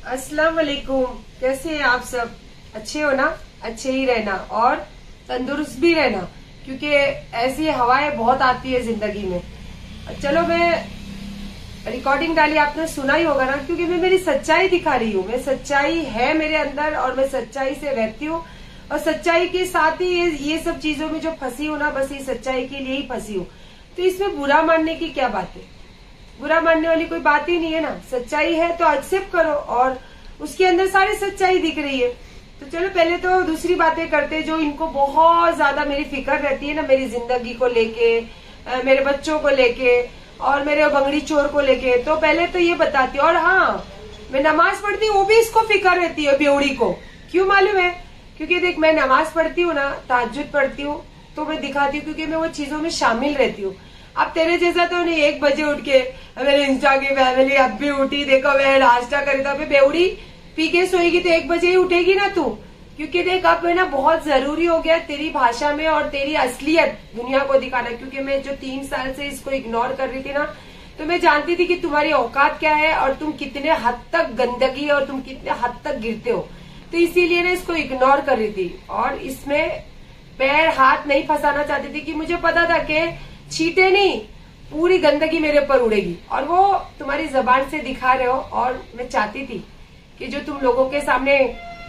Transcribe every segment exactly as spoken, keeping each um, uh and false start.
अस्सलाम वालेकुम। कैसे हैं आप सब? अच्छे हो ना? अच्छे ही रहना और तंदुरुस्त भी रहना, क्योंकि ऐसी हवाएं बहुत आती है जिंदगी में। चलो, मैं रिकॉर्डिंग डाली, आपने सुना ही होगा ना, क्योंकि मैं मेरी सच्चाई दिखा रही हूँ। मैं सच्चाई है मेरे अंदर और मैं सच्चाई से रहती हूँ, और सच्चाई के साथ ही ये, ये सब चीजों में जो फंसी हूँ ना, बस ये सच्चाई के लिए ही फंसी हूँ। तो इसमें बुरा मानने की क्या बात है? बुरा मानने वाली कोई बात ही नहीं है ना। सच्चाई है तो एक्सेप्ट करो, और उसके अंदर सारी सच्चाई दिख रही है। तो चलो, पहले तो दूसरी बातें करते, जो इनको बहुत ज्यादा मेरी फिक्र रहती है ना, मेरी जिंदगी को लेके, मेरे बच्चों को लेके और मेरे बंगड़ी चोर को लेके। तो पहले तो ये बताती हूँ। और हाँ, मैं नमाज पढ़ती हूँ, वो भी इसको फिक्र रहती है बेवड़ी को। क्यों मालूम है? क्योंकि देख, मैं नमाज पढ़ती हूँ ना, तहज्जुद पढ़ती हूँ, तो मैं दिखाती हूँ, क्योंकि मैं वो चीजों में शामिल रहती हूँ। अब तेरे जैसा तो नहीं एक बजे उठ के मेरे इंस्टा की फैमिली अब भी उठी, देखो मैं नाश्ता करी, तो बेवड़ी पी के सोएगी तो एक बजे ही उठेगी ना तू। क्योंकि देख, अब है ना बहुत जरूरी हो गया तेरी भाषा में और तेरी असलियत दुनिया को दिखाना। क्योंकि मैं जो तीन साल से इसको इग्नोर कर रही थी ना, तो मैं जानती थी कि तुम्हारी औकात क्या है और तुम कितने हद तक गंदगी और तुम कितने हद तक गिरते हो। तो इसीलिए ना इसको इग्नोर कर रही थी, और इसमें पैर हाथ नहीं फंसाना चाहती थी, कि मुझे पता था कि छीटे नहीं, पूरी गंदगी मेरे ऊपर उड़ेगी। और वो तुम्हारी जबान से दिखा रहे हो। और मैं चाहती थी कि जो तुम लोगों के सामने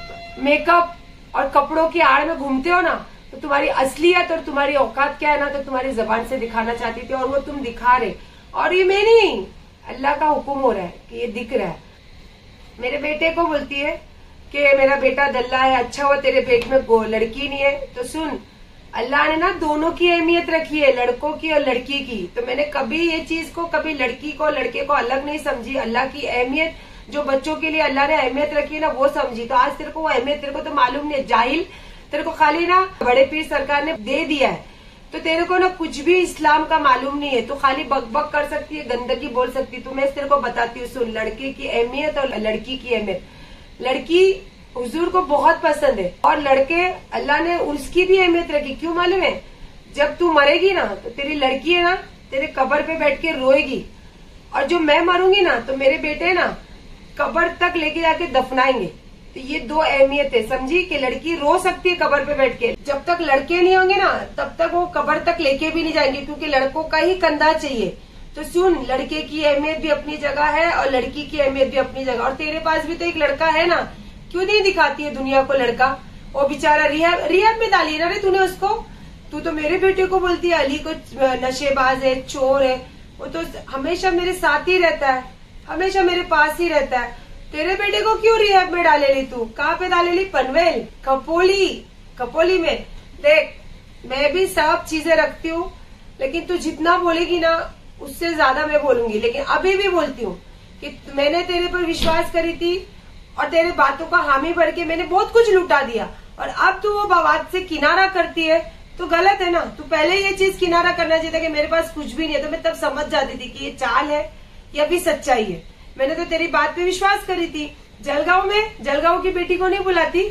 मेकअप और कपड़ों की आड़ में घूमते हो ना, तो तुम्हारी असलियत और तुम्हारी औकात क्या है ना, तो तुम्हारी जबान से दिखाना चाहती थी, और वो तुम दिखा रहे। और ये मैं नहीं, अल्लाह का हुक्म हो रहा है कि ये दिख रहा है। मेरे बेटे को बोलती है कि मेरा बेटा दल्ला है, अच्छा हुआ तेरे पेट में लड़की नहीं है। तो सुन, अल्लाह ने ना दोनों की अहमियत रखी है, लड़कों की और लड़की की। तो मैंने कभी ये चीज को, कभी लड़की को लड़के को अलग नहीं समझी। अल्लाह की अहमियत जो बच्चों के लिए अल्लाह ने अहमियत रखी है ना, वो समझी। तो आज तेरे को वो अहमियत, तेरे को तो मालूम नहीं है, जाहिल। तेरे को खाली ना बड़े पीर सरकार ने दे दिया है, तो तेरे को ना कुछ भी इस्लाम का मालूम नहीं है। तो खाली बकबक कर सकती है, गंदगी बोल सकती है। तो मैं तेरे को बताती हूँ, सुन, लड़के की अहमियत और लड़की की अहमियत। लड़की हुजूर को बहुत पसंद है, और लड़के अल्लाह ने उसकी भी अहमियत रखी। क्यों मालूम है? जब तू मरेगी ना, तो तेरी लड़की है ना तेरे कब्र पे बैठ के रोएगी, और जो मैं मरूंगी ना, तो मेरे बेटे ना कब्र तक लेके जाके दफनाएंगे। तो ये दो अहमियत है, समझी? कि लड़की रो सकती है कब्र पे बैठ के, जब तक लड़के नहीं होंगे ना, तब तक वो कब्र तक लेके भी नहीं जाएंगे, क्योंकि लड़कों का ही कंधा चाहिए। तो सुन, लड़के की अहमियत भी अपनी जगह है और लड़की की अहमियत भी अपनी जगह। और तेरे पास भी तो एक लड़का है ना, क्यों नहीं दिखाती है दुनिया को लड़का? वो बेचारा रिहैब रिहैब में डाली ना रे तूने उसको। तू तो मेरे बेटे को बोलती है अली को नशेबाज है, चोर है। वो तो हमेशा मेरे साथ ही रहता है, हमेशा मेरे पास ही रहता है। तेरे बेटे को क्यों रिहैब में डाले ली तू? कहाँ पे डाले ली? पनवेल, कपोली, कपोली में। देख, मैं भी सब चीजें रखती हूँ, लेकिन तू जितना बोलेगी ना, उससे ज्यादा मैं बोलूंगी। लेकिन अभी भी बोलती हूँ कि मैंने तेरे पर विश्वास करी थी, और तेरे बातों का हामी भर के मैंने बहुत कुछ लुटा दिया, और अब तू वो बात से किनारा करती है, तो गलत है ना। तू पहले ये चीज किनारा करना चाहिए था कि मेरे पास कुछ भी नहीं है। तो मैं तब समझ जाती थी कि ये चाल है या भी सच्चाई है। मैंने तो तेरी बात पे विश्वास करी थी। जलगांव में जलगांव की बेटी को नहीं बुलाती?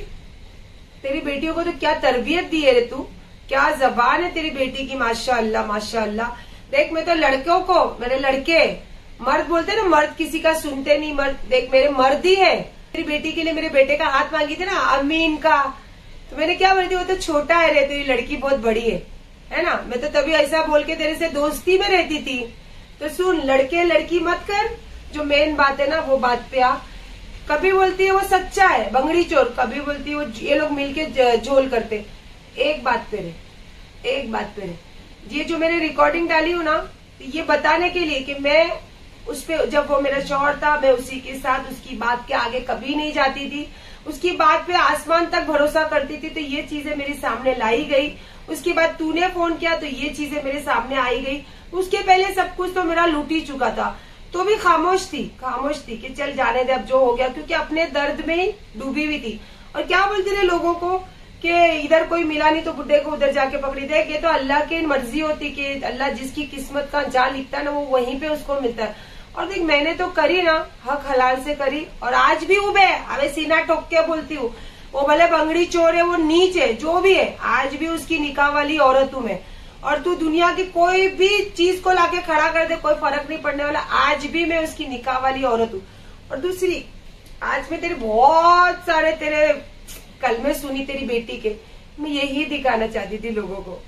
तेरी बेटियों को तो क्या तरबियत दी है रे तू, क्या जबान है तेरी बेटी की, माशाअल्लाह माशाअल्लाह। देख, मैं तो लड़कों को, मेरे लड़के मर्द बोलते ना, मर्द किसी का सुनते नहीं, मर्द देख मेरे मर्द ही है। तेरी बेटी के लिए मेरे बेटे का हाथ मांगी थी ना, अमीन का, तो मैंने क्या बोलती, वो तो छोटा है रे, तेरी लड़की बहुत बड़ी है, है ना। मैं तो तभी ऐसा बोल के तेरे से दोस्ती में रहती थी। तो सुन, लड़के लड़की मत कर, जो मेन बात है ना वो बात पे आ। कभी बोलती है वो सच्चा है, बंगड़ी चोर, कभी बोलती है वो ये लोग मिलके झोल करते। एक बात पे रे, एक बात पे रे, ये जो मैंने रिकॉर्डिंग डाली हूँ ना, ये बताने के लिए कि मैं उस पे, जब वो मेरा शौहर था, मैं उसी के साथ उसकी बात के आगे कभी नहीं जाती थी, उसकी बात पे आसमान तक भरोसा करती थी। तो ये चीजें मेरे सामने लाई गई। उसके बाद तूने फोन किया तो ये चीजें मेरे सामने आई गई। उसके पहले सब कुछ तो मेरा लूट ही चुका था, तो भी खामोश थी, खामोश थी कि चल जाने दे, अब जो हो गया, क्योंकि अपने दर्द में ही डूबी हुई थी। और क्या बोलती थी लोगों को कि इधर कोई मिला नहीं तो बुड्ढे को उधर जाके पकड़ी दे। ये तो अल्लाह की मर्जी होती कि अल्लाह जिसकी किस्मत का जहाँ लिखता है ना, वो वहीं पे उसको मिलता है। और देख, मैंने तो करी ना, हक हलाल से करी, और आज भी उबे अबे सीना ठोक के बोलती हूँ, वो भले बंगड़ी चोर है, वो नीच है, जो भी है, आज भी उसकी निकाह वाली औरत हूँ मैं। और तू दुनिया की कोई भी चीज को लाके खड़ा कर दे, कोई फर्क नहीं पड़ने वाला, आज भी मैं उसकी निकाह वाली औरत हूँ। और दूसरी, आज मैं तेरे बहुत सारे तेरे कलमे सुनी तेरी बेटी के, मैं यही दिखाना चाहती थी लोगों को,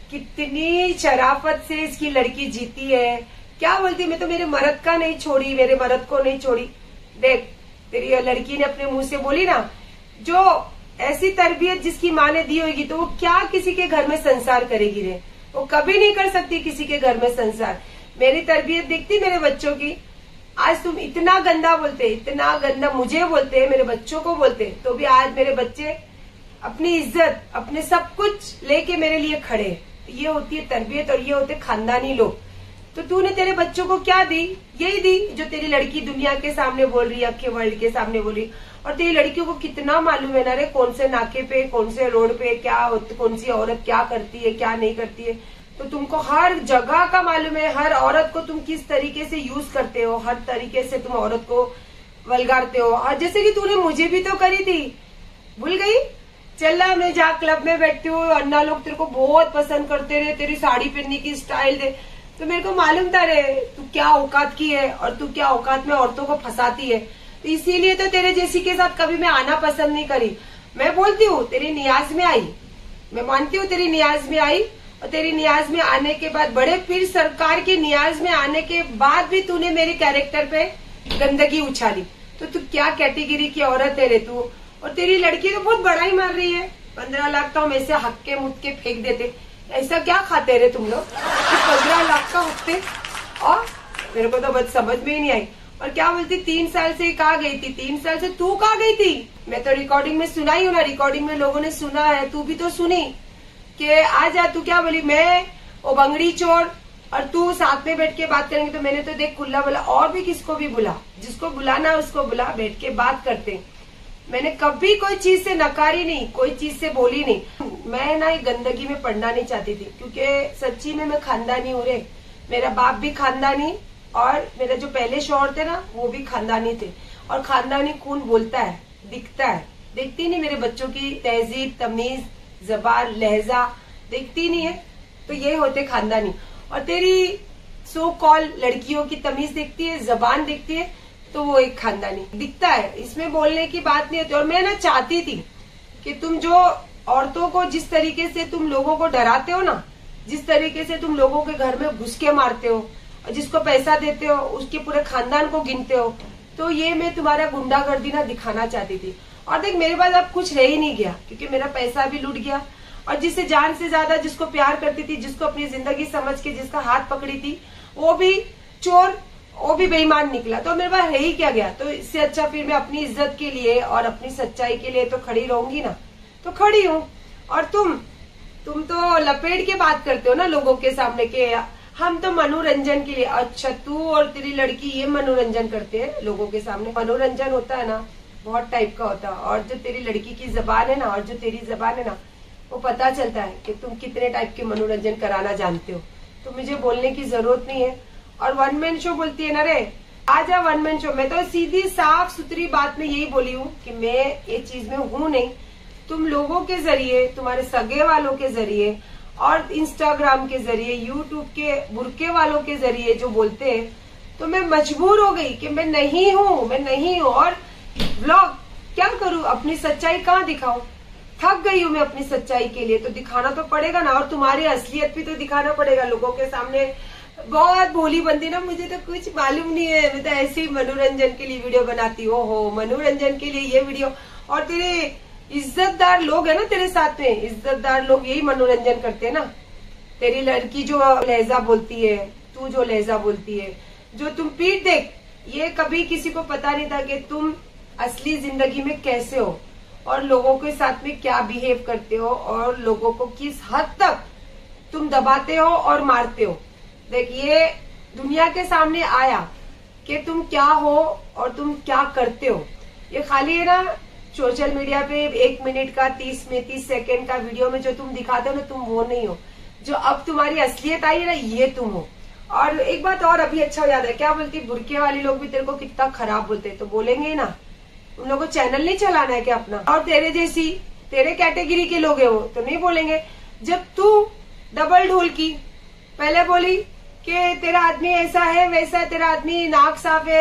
कितनी शराफत से इसकी लड़की जीती है। क्या बोलती, मैं तो मेरे मर्द का नहीं छोड़ी, मेरे मर्द को नहीं छोड़ी। देख तेरी लड़की ने अपने मुंह से बोली ना, जो ऐसी तरबियत जिसकी माँ ने दी होगी तो वो क्या किसी के घर में संसार करेगी रे, वो कभी नहीं कर सकती किसी के घर में संसार। मेरी तरबियत दिखती मेरे बच्चों की, आज तुम इतना गंदा बोलते, इतना गंदा मुझे बोलते, मेरे बच्चों को बोलते, तो भी आज मेरे बच्चे अपनी इज्जत अपने सब कुछ लेके मेरे लिए खड़े। ये होती है तरबियत और ये होते खानदानी लोग। तो तूने तेरे बच्चों को क्या दी, यही दी जो तेरी लड़की दुनिया के सामने बोल रही है, अखे वर्ल्ड के सामने बोल रही। और तेरी लड़कियों को कितना मालूम है ना रे, कौन से नाके पे, कौन से रोड पे क्या, कौन सी औरत क्या करती है क्या नहीं करती है। तो तुमको हर जगह का मालूम है, हर औरत को तुम किस तरीके से यूज करते हो, हर तरीके से तुम औरत को वलगारते हो। और जैसे कि तूने मुझे भी तो करी थी, भूल गई। चल रहा मैं जहाँ क्लब में बैठती हूँ, अन्ना लोग तेरे को बहुत पसंद करते रहे, तेरी साड़ी पहनने की स्टाइल दे, तो मेरे को मालूम था रे तू क्या औकात की है और तू क्या औकात में औरतों को फंसाती है। तो इसीलिए तो तेरे जैसी के साथ कभी मैं आना पसंद नहीं करी। मैं बोलती हूँ तेरी नियाज में आई, मैं मानती हूँ तेरी नियाज में आई, और तेरी नियाज में आने के बाद, बड़े पीर सरकार की नियाज में आने के बाद भी तूने मेरे कैरेक्टर पे गंदगी उछाली। तो तू क्या कैटेगरी की औरत है रे तू। और तेरी लड़की तो बहुत बड़ा ही मार रही है, पंद्रह लाख का हम ऐसे हक्के मुक्के फेंक देते, ऐसा क्या खाते रहे तुम लोग, पंद्रह लाख का हफ्ते। और मेरे को तो बस समझ में ही नहीं आई। और क्या बोलती, तीन साल से कहाँ गई थी, तीन साल से तू कहाँ गई थी। मैं तो रिकॉर्डिंग में सुनाई हूँ ना, रिकॉर्डिंग में लोगों ने सुना है, तू भी तो सुनी कि आ जा। तू क्या बोली, मैं वो बंगड़ी चोर और तू साथ में बैठ के बात करेंगे। तो मैंने तो देख खुला बोला, और भी किसको भी बुला, जिसको बुलाना उसको बुला, बैठ के बात करते। मैंने कभी कोई चीज से नकारी नहीं, कोई चीज से बोली नहीं। मैं ना ये गंदगी में पड़ना नहीं चाहती थी, क्योंकि सच्ची में मैं खानदानी हूँ रे। मेरा बाप भी खानदानी और मेरा जो पहले शौहर थे ना वो भी खानदानी थे। और खानदानी खून बोलता है, दिखता है। देखती नहीं मेरे बच्चों की तहजीब, तमीज, जबान, लहजा देखती नहीं है, तो ये होते खानदानी। और तेरी सो कॉल लड़कियों की तमीज देखती है, जबान देखती है, तो वो एक खानदानी दिखता है। इसमें बोलने की बात नहीं होती। और मैं ना चाहती थी कि तुम जो औरतों को जिस तरीके से तुम लोगों को डराते हो ना, जिस तरीके से तुम लोगों के घर में घुस के मारते हो और जिसको पैसा देते हो उसके पूरे खानदान को गिनते हो, तो ये मैं तुम्हारा गुंडागर्दी ना दिखाना चाहती थी। और देख मेरे पास अब कुछ रह ही नहीं गया, क्योंकि मेरा पैसा भी लूट गया। और जिससे जान से ज्यादा जिसको प्यार करती थी, जिसको अपनी जिंदगी समझ के जिसका हाथ पकड़ी थी, वो भी चोर, वो भी बेईमान निकला। तो मेरे पास है ही क्या गया। तो इससे अच्छा फिर मैं अपनी इज्जत के लिए और अपनी सच्चाई के लिए तो खड़ी रहूंगी ना, तो खड़ी हूँ। और तुम तुम तो लपेट के बात करते हो ना लोगों के सामने के हम तो मनोरंजन के लिए। अच्छा तू और तेरी लड़की ये मनोरंजन करते हैं लोगों के सामने। मनोरंजन होता है ना बहुत टाइप का होता है। और जो तेरी लड़की की जबान है ना और जो तेरी जबान है ना, वो पता चलता है कि तुम कितने टाइप के मनोरंजन कराना जानते हो। तो मुझे बोलने की जरूरत नहीं है। और वन मैन शो बोलती है ना रे, आजा वन मैन शो। मैं तो सीधी साफ सुथरी बात में यही बोली हूँ कि मैं ये चीज में हूँ नहीं। तुम लोगों के जरिए, तुम्हारे सगे वालों के जरिए और इंस्टाग्राम के जरिए, यूट्यूब के बुरके वालों के जरिए जो बोलते हैं, तो मैं मजबूर हो गई कि मैं नहीं हूँ, मैं नहीं हूँ। और व्लॉग क्या करूँ, अपनी सच्चाई कहाँ दिखाऊं। थक गई हूँ मैं अपनी सच्चाई के लिए, तो दिखाना तो पड़ेगा ना। और तुम्हारी असलियत भी तो दिखाना पड़ेगा लोगों के सामने। बहुत भोली बनती ना, मुझे तो कुछ मालूम नहीं है, मैं तो ऐसे ही मनोरंजन के लिए वीडियो बनाती हूँ। हो मनोरंजन के लिए ये वीडियो। और तेरे इज्जतदार लोग है ना तेरे साथ में, इज्जतदार लोग यही मनोरंजन करते हैं ना। तेरी लड़की जो लहजा बोलती है, तू जो लहजा बोलती है, जो तुम पीठ देख, ये कभी किसी को पता नहीं था कि तुम असली जिंदगी में कैसे हो और लोगों के साथ में क्या बिहेव करते हो और लोगों को किस हद तक तुम दबाते हो और मारते हो। देखिए दुनिया के सामने आया कि तुम क्या हो और तुम क्या करते हो। ये खाली है ना सोशल मीडिया पे एक मिनट का तीस में तीस सेकंड का वीडियो में जो तुम दिखाते हो ना, तुम वो नहीं हो। जो अब तुम्हारी असलियत आई है ना, ये तुम हो। और एक बात और अभी अच्छा याद है, क्या बोलती, बुरके वाले लोग भी तेरे को कितना खराब बोलते, तो बोलेंगे ना। उन लोगों को चैनल नहीं चलाना है क्या अपना। और तेरे जैसी तेरे कैटेगरी के लोग है वो तो नहीं बोलेंगे। जब तू डबल ढोल की पहले बोली कि तेरा आदमी ऐसा है वैसा है, तेरा आदमी नाक साफ है,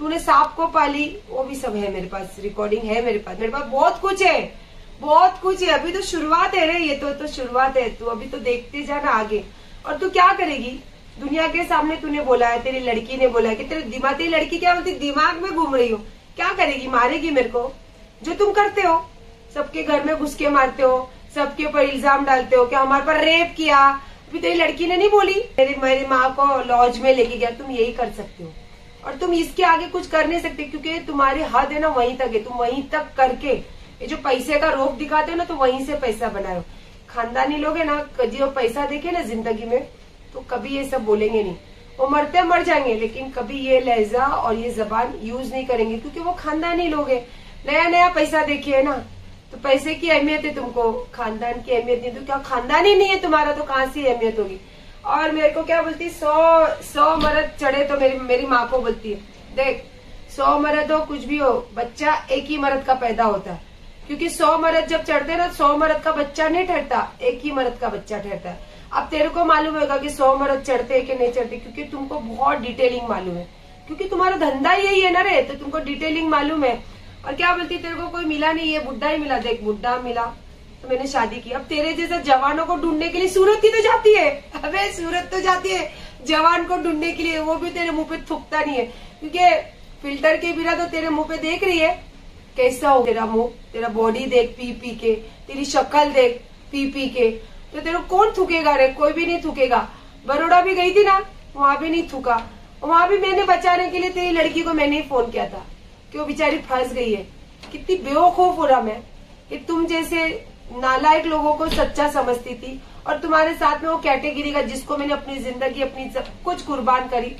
तूने सांप को पाली, वो भी सब है मेरे पास, रिकॉर्डिंग है मेरे पास, मेरे पास बहुत कुछ है, बहुत कुछ है। अभी तो शुरुआत है रे, ये तो तो शुरुआत है। तू अभी तो देखते जाना आगे। और तू क्या करेगी? दुनिया के सामने तूने बोला है, तेरी लड़की ने बोला है कि तेरे दिमाग, तेरी लड़की क्या बोलती, दिमाग में घूम रही हो, क्या करेगी? मारेगी मेरे को, जो तुम करते हो, सबके घर में घुस के मारते हो, सबके ऊपर इल्जाम डालते हो कि हमारे पर रेप किया। अभी तेरी लड़की ने नहीं बोली, मेरी मेरी माँ को लॉज में लेके गया। तुम यही कर सकते हो और तुम इसके आगे कुछ कर नहीं सकते, क्योंकि तुम्हारी हद है ना वहीं तक है। तुम वहीं तक करके ये जो पैसे का रोप दिखाते हो ना, तो वहीं से पैसा बनाओ। खानदानी लोग है ना, जो पैसा देखे ना जिंदगी में, तो कभी ये सब बोलेंगे नहीं। वो मरते मर जाएंगे, लेकिन कभी ये लहजा और ये जबान यूज नहीं करेंगे, क्योंकि वो खानदानी लोग है। नया नया पैसा देखिए है ना, तो पैसे की अहमियत है तुमको, खानदान की अहमियत नहीं। तो क्या खानदान ही नहीं है तुम्हारा, तो कहाँ से अहमियत होगी? और मेरे को क्या बोलती, सौ सौ मरद चढ़े तो मेरी मेरी माँ को बोलती है, देख सौ मरद हो कुछ भी हो, बच्चा एक ही मरद का पैदा होता है। क्योंकि सौ मरद जब चढ़ते ना, सौ मरद का बच्चा नहीं ठहरता, एक ही मरद का बच्चा ठहरता है। अब तेरे को मालूम होगा कि सौ मरद चढ़ते है कि नहीं चढ़ते, क्योंकि तुमको बहुत डिटेलिंग मालूम है, क्योंकि तुम्हारा धंधा यही है ना रे, तो तुमको डिटेलिंग मालूम है। और क्या बोलती, तेरे को कोई मिला नहीं, ये बुड्ढा ही मिला, देख बुड्ढा मिला तो मैंने शादी की। अब तेरे जैसे जवानों को ढूंढने के लिए सूरत ही तो जाती है, अबे सूरत तो जाती है जवान को ढूंढने के लिए, वो भी तेरे मुंह पे थूकता नहीं है, क्योंकि फिल्टर के बिना तो तेरे मुंह पे देख रही है कैसा हो तेरा मुंह, तेरा बॉडी देख पी पी के, तेरी शक्ल देख पी पी के, तो तेरे कौन थूकेगा रे? कोई भी नहीं थूकेगा। बड़ौदा भी गई थी ना, वहां भी नहीं थूका, वहां भी मैंने बचाने के लिए तेरी लड़की को मैंने ही फोन किया था कि वो बेचारी फंस गई है। कितनी बेवकूफ हो रहा मैं कि तुम जैसे नालायक लोगों को सच्चा समझती थी, और तुम्हारे साथ में वो कैटेगरी का जिसको मैंने अपनी जिंदगी अपनी सब कुछ कुर्बान करी।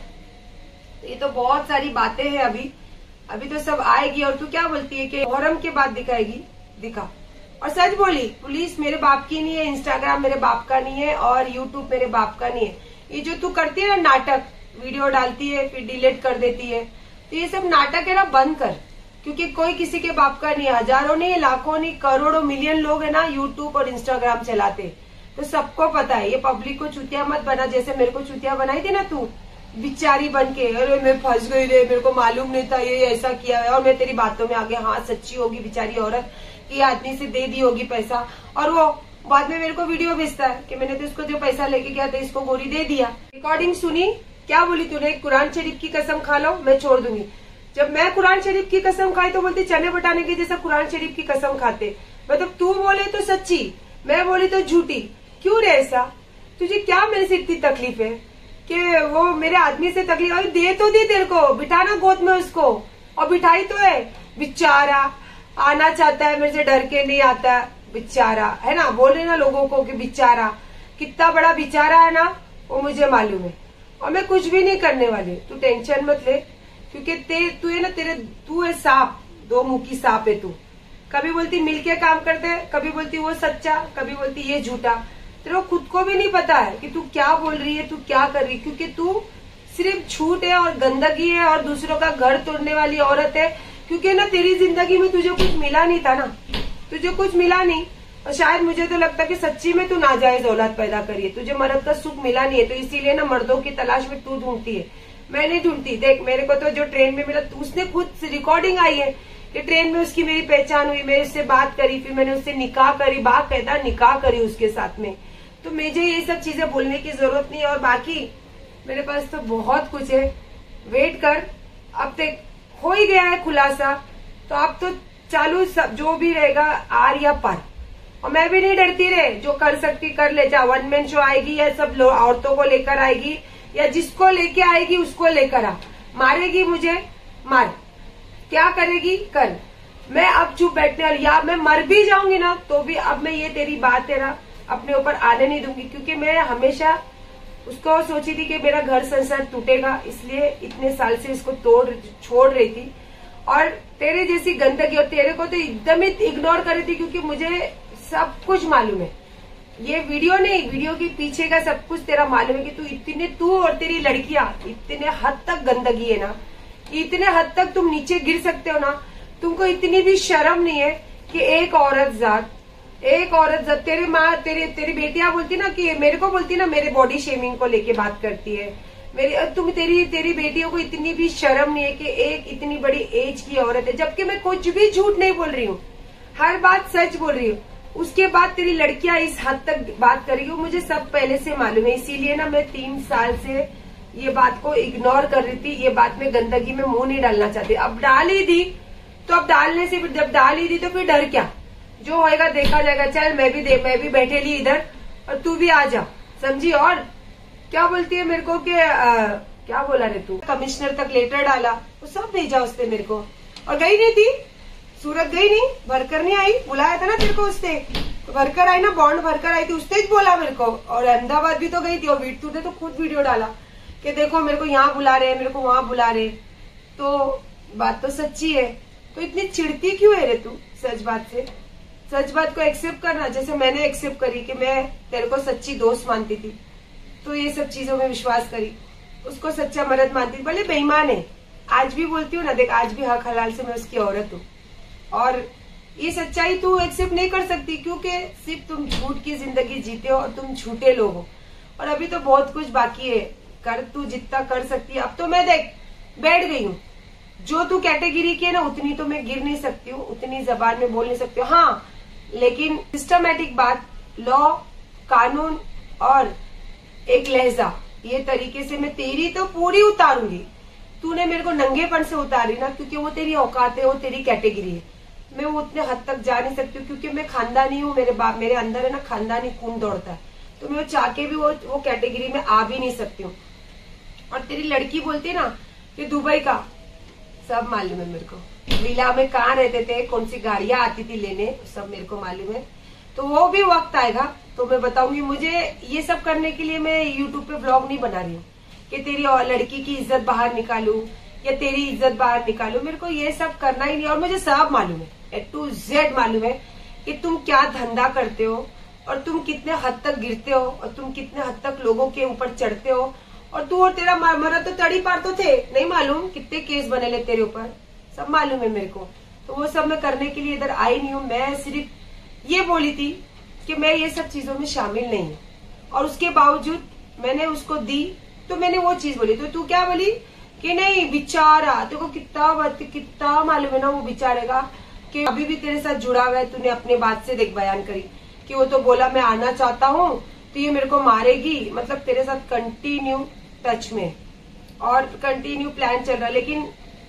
ये तो बहुत सारी बातें हैं, अभी अभी तो सब आएगी। और तू क्या बोलती है कि मुहर्रम के बाद दिखाएगी, दिखा। और सच बोली, पुलिस मेरे बाप की नहीं है, इंस्टाग्राम मेरे बाप का नहीं है, और यूट्यूब मेरे बाप का नहीं है। ये जो तू करती है ना नाटक, वीडियो डालती है फिर डिलीट कर देती है, तो ये सब नाटक है ना, बंद कर, क्योंकि कोई किसी के बाप का नहीं। हजारों नहीं, लाखों नहीं, करोड़ों मिलियन लोग है ना यूट्यूब और इंस्टाग्राम चलाते, तो सबको पता है। ये पब्लिक को चुतिया मत बना, जैसे मेरे को चुतिया बनाई थी ना तू, बिचारी बन के, अरे मैं फंस गई रे, मेरे को मालूम नहीं था ये ऐसा किया है। और मैं तेरी बातों में आगे, हाँ सच्ची होगी बेचारी औरत, ये आदमी से दे दी होगी पैसा, और वो बाद में मेरे को वीडियो भेजता है कि मैंने तो इसको जो पैसा लेके गया था इसको गोली दे दिया। रिकॉर्डिंग सुनी, क्या बोली तूने, कुरान शरीफ की कसम खा लो मैं छोड़ दूंगी। जब मैं कुरान शरीफ की कसम खाई तो बोलती चने बटाने की जैसा कुरान शरीफ की कसम खाते। मतलब तू बोले तो सच्ची, मैं बोली तो झूठी, क्यों रे ऐसा? तुझे क्या मेरे से इतनी तकलीफ है कि वो मेरे आदमी से तकलीफ? अरे दे तो दी तेरे को, बिठाना गोद में उसको, और बिठाई तो है। बेचारा आना चाहता है मेरे से, डर के नहीं आता, बेचारा है ना। बोले ना लोगों को कि बेचारा, कितना बड़ा बेचारा है ना, वो मुझे मालूम है। और मैं कुछ भी नहीं करने वाली, तू टेंशन मत ले, क्योंकि ते तू है ना, तेरे तू है सांप, दो मुंह की सांप है तू। कभी बोलती मिलके काम करते हैं, कभी बोलती वो सच्चा, कभी बोलती ये झूठा। तेरे को खुद को भी नहीं पता है कि तू क्या बोल रही है, तू क्या कर रही है, क्योंकि तू सिर्फ झूठ है और गंदगी है और दूसरों का घर तोड़ने वाली औरत है। क्योंकि ना तेरी जिंदगी में तुझे कुछ मिला नहीं था ना, तुझे कुछ मिला नहीं। और शायद मुझे तो लगता है कि सच्ची में तू नाजायज औलाद पैदा करी है, तुझे मर्द का सुख मिला नहीं है, तो इसीलिए ना मर्दों की तलाश में तू ढूंढती है, मैं नहीं ढूंढती। देख मेरे को तो जो ट्रेन में मिला, उसने खुद रिकॉर्डिंग आई है कि ट्रेन में उसकी मेरी पहचान हुई, मैं उससे बात करी, फिर मैंने उससे निकाह करी, बात कहता निकाह करी उसके साथ में। तो मुझे ये सब चीजें बोलने की जरूरत नहीं है। और बाकी मेरे पास तो बहुत कुछ है, वेट कर। अब तक हो ही गया है खुलासा, तो अब तो चालू सब जो भी रहेगा आर या पार। और मैं भी नहीं डरती रे, जो कर सकती कर ले, चाहे वन मैन शो आएगी या सब औरतों को लेकर आएगी या जिसको लेके आएगी उसको लेकर आ, मारेगी मुझे मार, क्या करेगी कर। मैं अब चुप बैठने वाली, या मैं मर भी जाऊंगी ना तो भी अब मैं ये तेरी बात तेरा अपने ऊपर आने नहीं दूंगी, क्योंकि मैं हमेशा उसको सोची थी कि मेरा घर संसार टूटेगा, इसलिए इतने साल से इसको तोड़ छोड़ रही थी। और तेरे जैसी गंदगी, और तेरे को तो एकदम ही इग्नोर कर रही थी, क्योंकि मुझे सब कुछ मालूम है। ये वीडियो नहीं, वीडियो के पीछे का सब कुछ तेरा मालूम है कि तू इतने, तू और तेरी लड़कियां इतने हद तक गंदगी है ना, इतने हद तक तुम नीचे गिर सकते हो ना। तुमको इतनी भी शर्म नहीं है कि एक औरत जात, एक औरत जात, तेरे माँ तेरे तेरी बेटियां बोलती ना कि मेरे को बोलती ना, मेरे बॉडी शेमिंग को लेके बात करती है, मेरी तुम तेरी तेरी बेटियों को इतनी भी शर्म नहीं है कि एक इतनी बड़ी एज की औरत है, जबकि मैं कुछ भी झूठ नहीं बोल रही हूँ, हर बात सच बोल रही हूँ। उसके बाद तेरी लड़कियां इस हद तक बात कर रही हो, मुझे सब पहले से मालूम है। इसीलिए ना मैं तीन साल से ये बात को इग्नोर कर रही थी, ये बात में गंदगी में मुंह नहीं डालना चाहती। अब डाल ही दी तो अब डालने से जब डाल ही दी तो फिर डर क्या, जो होएगा देखा जाएगा। चल मैं भी दे मैं भी बैठे ली इधर और तू भी आ जा, समझी। और क्या बोलती है मेरे को कि क्या बोला रे तू, कमिश्नर तक लेटर डाला, वो सब भेजा उसने मेरे को। और गई नहीं थी, सूरत गई नहीं, भरकर नहीं आई, बुलाया था ना तेरे को उसने, तो भरकर आई ना, बॉन्ड भरकर आई थी, उसने ही बोला मेरे को। और अहमदाबाद भी तो गई थी, और वीट तूने तो खुद वीडियो डाला कि देखो मेरे को यहाँ बुला रहे, मेरे को वहां बुला रहे। तो बात तो सच्ची है, तो इतनी चिढ़ती क्यों है रे तू सच बात से? सच बात को एक्सेप्ट करना, जैसे मैंने एक्सेप्ट करी कि मैं तेरे को सच्ची दोस्त मानती थी, तो ये सब चीजों में विश्वास करी, उसको सच्चा मर्द मानती थी, भले बेईमान है। आज भी बोलती हूँ ना, देख आज भी हक हलाल से मैं उसकी औरत हूँ। और ये सच्चाई तू एक्सेप्ट नहीं कर सकती, क्योंकि सिर्फ तुम झूठ की जिंदगी जीते हो और तुम झूठे लोग हो। और अभी तो बहुत कुछ बाकी है, कर तू जितना कर सकती है। अब तो मैं देख बैठ गई हूँ, जो तू कैटेगरी की है ना उतनी तो मैं गिर नहीं सकती हूँ, उतनी जबान में बोल नहीं सकती हूँ। हाँ, लेकिन सिस्टमैटिक बात, लॉ, कानून और एक लहजा, ये तरीके से मैं तेरी तो पूरी उतारूंगी। तूने मेरे को नंगेपन से उतारी ना, क्योंकि वो तेरी औकात है, वो तेरी कैटेगरी है। मैं वो उतने हद तक जा नहीं सकती हूँ, क्योंकि मैं खानदानी हूँ, मेरे बाप मेरे अंदर है ना खानदानी खून दौड़ता है, तो मैं वो चाह के भी वो वो कैटेगरी में आ भी नहीं सकती हूँ। और तेरी लड़की बोलती है ना कि दुबई का, सब मालूम है मेरे को, विला में कहाँ रहते थे, कौन सी गाड़ियां आती थी लेने, सब मेरे को मालूम है। तो वो भी वक्त आएगा तो मैं बताऊंगी। मुझे ये सब करने के लिए मैं यूट्यूब पे ब्लॉग नहीं बना रही हूँ कि तेरी और लड़की की इज्जत बाहर निकालू या तेरी इज्जत बाहर निकालू, मेरे को ये सब करना ही नहीं। और मुझे सब मालूम है, ए टू जेड मालूम है कि तुम क्या धंधा करते हो और तुम कितने हद तक गिरते हो और तुम कितने हद तक लोगों के ऊपर चढ़ते हो। और तू और तेरा मरद तो तड़ी पार तो थे, नहीं मालूम कितने केस बने ले तेरे ऊपर, सब मालूम है मेरे को। तो वो सब मैं करने के लिए इधर आई नहीं हूँ। मैं सिर्फ ये बोली थी कि मैं ये सब चीजों में शामिल नहीं हूँ, और उसके बावजूद मैंने उसको दी तो मैंने वो चीज बोली। तो तू क्या बोली कि नहीं बेचारा, तेरे को कितना कितना मालूम है ना वो बेचारे का, कि अभी भी तेरे साथ जुड़ा हुआ है। तूने अपने बात से देख बयान करी कि वो तो बोला मैं आना चाहता हूँ तो ये मेरे को मारेगी, मतलब तेरे साथ कंटिन्यू टच में और कंटिन्यू प्लान चल रहा है। लेकिन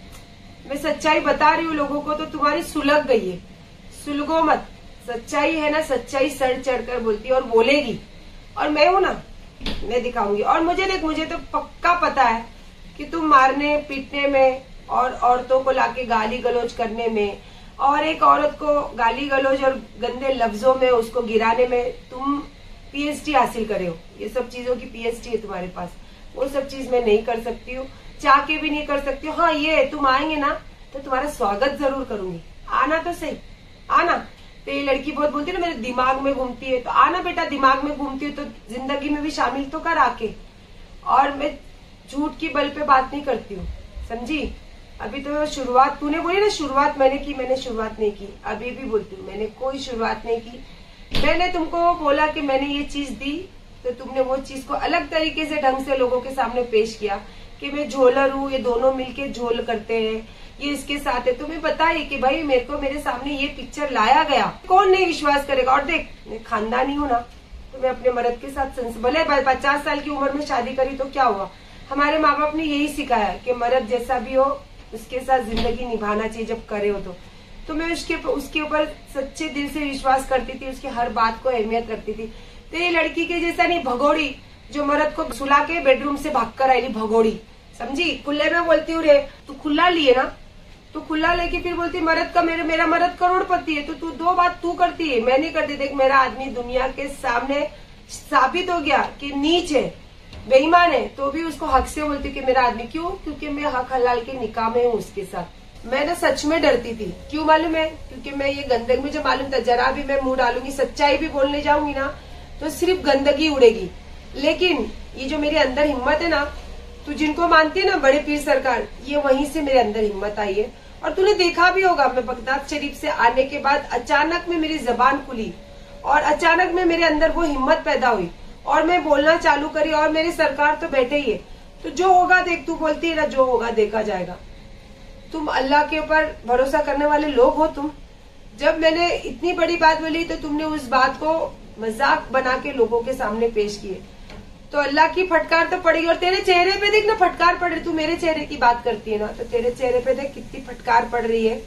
मैं सच्चाई बता रही हूँ लोगों को, तो तुम्हारी सुलग गई है, सुलगो मत। सच्चाई है ना, सच्चाई सर चढ़कर बोलती है और बोलेगी। और मैं हूं ना, मैं दिखाऊंगी। और मुझे देख, मुझे तो पक्का पता है कि तुम मारने पीटने में और औरतों को लाके गाली गलौज करने में और एक औरत को गाली गलौज और गंदे लफ्जों में उसको गिराने में तुम पीएचडी हासिल करे हो। ये सब चीजों की पीएचडी है तुम्हारे पास, वो सब चीज मैं नहीं कर सकती हूँ, चाह के भी नहीं कर सकती हूँ। हाँ, ये तुम आएंगे ना तो तुम्हारा स्वागत जरूर करूंगी, आना तो सही, आना। तो ये लड़की बहुत बोलती है ना मेरे दिमाग में घूमती है, तो आना बेटा, दिमाग में घूमती है तो जिंदगी में भी शामिल तो कर आके। और मैं झूठ की बल पे बात नहीं करती हूँ, समझी। अभी तो शुरुआत तूने बोली ना, शुरुआत मैंने की, मैंने शुरुआत नहीं की। अभी भी बोलती हूँ मैंने कोई शुरुआत नहीं की। मैंने तुमको बोला कि मैंने ये चीज दी, तो तुमने वो चीज को अलग तरीके से ढंग से लोगों के सामने पेश किया कि मैं झोलर हूँ, ये दोनों मिलके झोल करते हैं, ये इसके साथ है। तुम्हें बताइए कि भाई मेरे को मेरे सामने ये पिक्चर लाया गया, कौन नहीं विश्वास करेगा। और देख, मैं खानदानी हूँ ना, तो मैं अपने मर्द के साथ संस भले पचास साल की उम्र में शादी करी तो क्या हुआ। हमारे माँ बाप ने यही सिखाया कि मर्द जैसा भी हो उसके साथ जिंदगी निभाना चाहिए जब करे हो तो। तो मैं उसके उसके ऊपर सच्चे दिल से विश्वास करती थी, उसकी हर बात को अहमियत रखती थी। तो ये लड़की के जैसा नहीं भगोड़ी, जो मर्द को सुला के बेडरूम से भाग कर आई भगोड़ी, समझी। खुले में बोलती हूँ रे, तू खुला लिए ना, तू खुला लेके फिर बोलती मर्द का, मेरे मेरा मर्द करोड़पति है, तो तू दो बात तू करती है, मैं नहीं करती। देख, मेरा आदमी दुनिया के सामने साबित हो गया कि नीच है, बेईमान है, तो भी उसको हक से बोलती कि मेरा आदमी। क्यों? क्योंकि मैं हक हलाल के निकाह में हूँ उसके साथ। मैं ना सच में डरती थी, क्यों मालूम है? क्योंकि मैं ये गंदगी, मुझे मालूम था जरा भी मैं मुंह डालूंगी, सच्चाई भी बोलने जाऊंगी ना तो सिर्फ गंदगी उड़ेगी। लेकिन ये जो मेरे अंदर हिम्मत है ना, तू जिनको मानती है ना बड़े पीर सरकार, ये वहीं से मेरे अंदर हिम्मत आई है। और तूने देखा भी होगा, मैं बगदाद शरीफ से आने के बाद अचानक में मेरी जबान खुली और अचानक में मेरे अंदर वो हिम्मत पैदा हुई और मैं बोलना चालू करी। और मेरे सरकार तो बैठे ही है, तो जो होगा देख, तू बोलती है ना जो होगा देखा जाएगा। तुम अल्लाह के ऊपर भरोसा करने वाले लोग हो तुम। जब मैंने इतनी बड़ी बात बोली तो तुमने उस बात को मजाक बना के लोगों के सामने पेश किए, तो अल्लाह की फटकार तो पड़ेगी। और तेरे चेहरे पे देख ना फटकार पड़ रही, तू मेरे चेहरे की बात करती है ना, तो तेरे चेहरे पे देख कितनी फटकार पड़ रही है।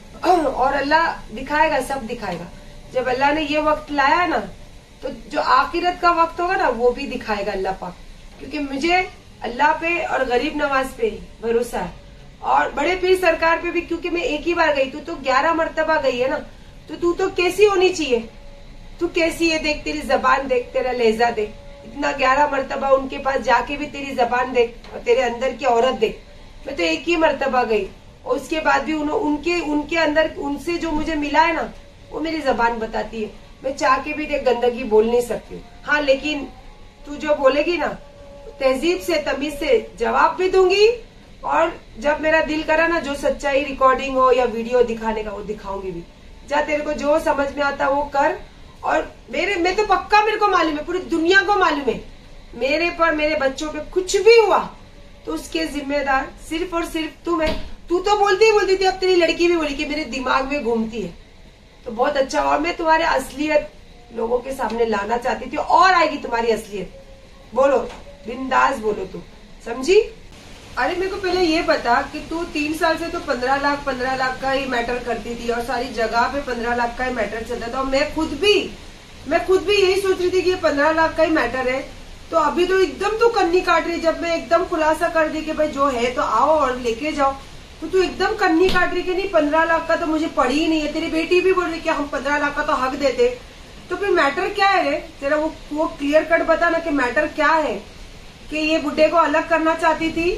और अल्लाह दिखाएगा, सब दिखाएगा। जब अल्लाह ने ये वक्त लाया ना, तो जो आखिरत का वक्त होगा ना वो भी दिखाएगा अल्लाह पाक। क्योंकि मुझे अल्लाह पे और गरीब नवाज पे भरोसा है, और बड़े पीर सरकार पे भी, क्योंकि मैं एक ही बार गई, तू तो ग्यारह मरतबा गई है ना, तो तू तो कैसी होनी चाहिए, तू कैसी है देख, तेरी जबान देख, तेरा लहजा देख, इतना ग्यारह मरतबा उनके पास जाके भी तेरी जबान देख, और तेरे अंदर की औरत देख। मैं तो एक ही मरतबा गई, और उसके बाद भी उन, उनके उनके अंदर उनसे जो मुझे मिला है ना, वो मेरी जबान बताती है। मैं चाह के भी देख गंदगी बोल नहीं सकती। हाँ, लेकिन तू जो बोलेगी ना, तहजीब से तमीज से जवाब भी दूंगी, और जब मेरा दिल करा ना जो सच्चाई रिकॉर्डिंग हो या वीडियो दिखाने का, वो दिखाऊंगी भी। जा, तेरे को जो समझ में आता वो कर। और मेरे मैं तो पक्का, मेरे को मालूम है, पूरी दुनिया को मालूम है, मेरे पर मेरे बच्चों पे कुछ भी हुआ तो उसके जिम्मेदार सिर्फ और सिर्फ तुम है। तू तो बोलती ही बोलती थी, अब तेरी लड़की भी बोली कि मेरे दिमाग में घूमती है, तो बहुत अच्छा। और मैं तुम्हारे असलियत लोगों के सामने लाना चाहती थी, और आएगी तुम्हारी असलियत। बोलो, बिंदास बोलो, तुम समझी। अरे मेरे को पहले ये बता कि तू तीन साल से तो पंद्रह लाख पंद्रह लाख का ही मैटर करती थी, और सारी जगह पे पंद्रह लाख का ही मैटर चलता था। और मैं खुद भी मैं खुद भी यही सोच रही थी कि ये पंद्रह लाख का ही मैटर है। तो अभी तो एकदम तू कन्नी काट रही, जब मैं एकदम खुलासा कर दी कि भाई जो है तो आओ और लेके जाओ, तो तू एकदम कन्नी काट रही कि नहीं पंद्रह लाख का तो मुझे पड़ी ही नहीं है। तेरी बेटी भी बोल रही कि हम पंद्रह लाख का तो हक देते। तो फिर मैटर क्या है रे तेरा, वो वो क्लियर कट बता ना कि मैटर क्या है। कि ये बुड्ढे को अलग करना चाहती थी,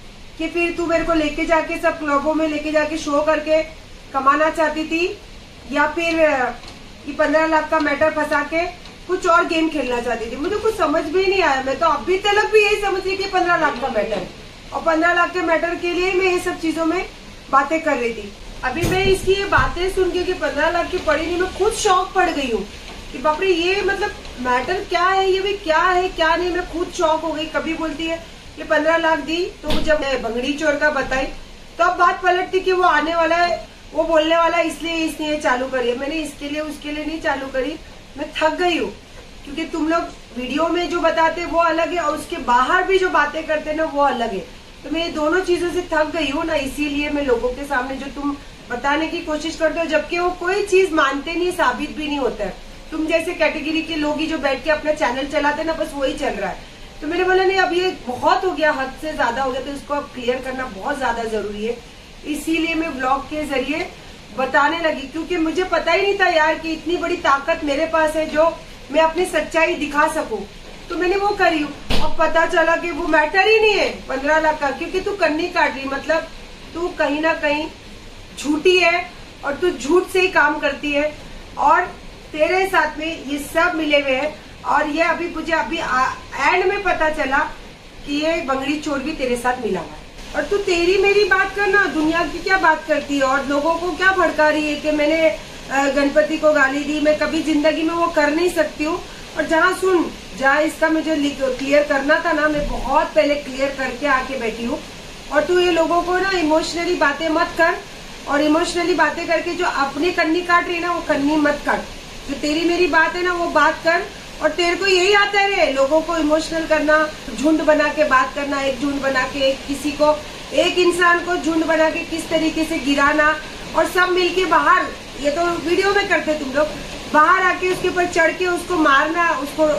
कि फिर तू मेरे को लेके जाके सब क्लबों में लेके जाके शो करके कमाना चाहती थी, या फिर ये पंद्रह लाख का मैटर फंसा के कुछ और गेम खेलना चाहती थी। मुझे कुछ समझ भी नहीं आया। मैं तो अभी तक भी यही समझ रही कि पंद्रह लाख का मैटर है, और पंद्रह लाख के मैटर के लिए मैं ये सब चीजों में बातें कर रही थी। अभी मैं इसकी ये बातें सुन के कि पंद्रह लाख की पड़ी नहीं, मैं खुद शौक पड़ गई हूँ कि बाप रे, ये मतलब मैटर क्या है, ये भी क्या है क्या नहीं, मैं खुद शौक हो गई। कभी बोलती है कि पंद्रह लाख दी, तो जब बंगड़ी चोर का बताई तो अब बात पलटती कि वो आने वाला है, वो बोलने वाला है, इसलिए इसने ये चालू करी है। मैंने इसके लिए उसके लिए नहीं चालू करी, मैं थक गई हूँ। क्योंकि तुम लोग वीडियो में जो बताते वो अलग है, और उसके बाहर भी जो बातें करते ना वो अलग है। तो मैं ये दोनों चीजों से थक गई हूँ ना, इसीलिए मैं लोगों के सामने जो तुम बताने की कोशिश करते हो, जबकि वो कोई चीज मानते नहीं, साबित भी नहीं होता है। तुम जैसे कैटेगरी के लोग ही जो बैठ के अपना चैनल चलाते ना, बस वही चल रहा है। तो मैंने बोला नहीं, अब ये बहुत हो गया, हद से ज्यादा हो गया, तो इसको अब क्लियर करना बहुत ज्यादा जरूरी है। इसीलिए मैं ब्लॉग के जरिए बताने लगी, क्योंकि मुझे पता ही नहीं था यार कि इतनी बड़ी ताकत मेरे पास है जो मैं अपनी सच्चाई दिखा सकूं। तो मैंने वो करी, और पता चला कि वो मैटर ही नहीं है पंद्रह लाख का, क्योंकि तू कन्नी काट रही, मतलब तू कहीं ना कहीं झूठी है, और तू झूठ से ही काम करती है, और तेरे साथ में ये सब मिले हुए हैं। और ये अभी मुझे अभी एंड में पता चला कि ये बंगड़ी चोर भी तेरे साथ मिला हुआ है। और तू तेरी मेरी बात करना, दुनिया की क्या बात करती है, और लोगों को क्या भड़का रही है कि मैंने गणपति को गाली दी। मैं कभी जिंदगी में वो कर नहीं सकती हूँ। और जहाँ सुन, जहाँ इसका मुझे क्लियर करना था ना, मैं बहुत पहले क्लियर करके आके बैठी हूँ। और तू ये लोगों को ना इमोशनली बातें मत कर, और इमोशनली बातें करके जो अपनी कन्नी काट रही ना, वो कन्नी मत काट। जो तेरी मेरी बात है ना, वो बात कर। और तेरे को यही आता है रे, लोगों को इमोशनल करना, झुंड बना के बात करना, एक झुंड बना के एक किसी को, एक इंसान को झुंड बना के किस तरीके से गिराना, और सब मिलके बाहर, ये तो वीडियो में करते तुम लोग, बाहर आके उसके ऊपर चढ़ के उसको मारना, उसको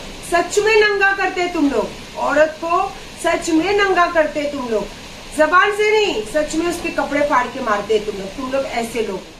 सच में नंगा करते तुम लोग। औरत को सच में नंगा करते तुम लोग, जबान से नहीं, सच में उसके कपड़े फाड़ के मारते तुम लोग। तुम लोग ऐसे लोग